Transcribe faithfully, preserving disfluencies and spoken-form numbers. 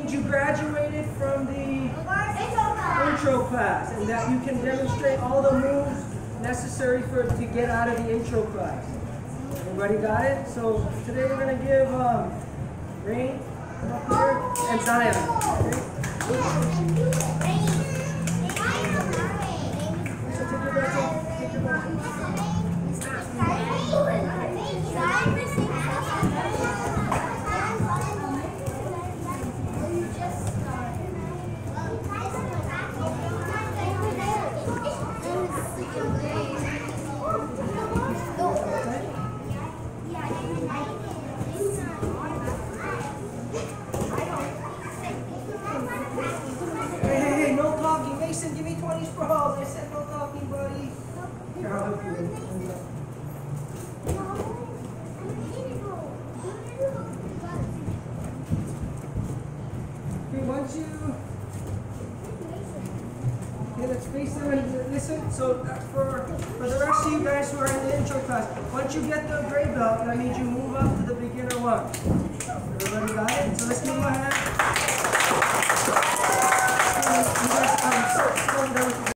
means you graduated from the intro class and that you can demonstrate all the moves necessary for to get out of the intro class. Everybody got it? So today we're going to give um, Rain, come up here, and Zion. Okay? So take your breath in. Take your breath in. Mason, give me twenty sprawls. I said no talking, buddy. Here, I'll help you. Okay, once you... Okay, let's face them and listen. So that's for, for the rest of you guys who are in the intro class. Once you get the gray belt, that means you move up to the beginner one. Everybody got it? So let's give them a hand.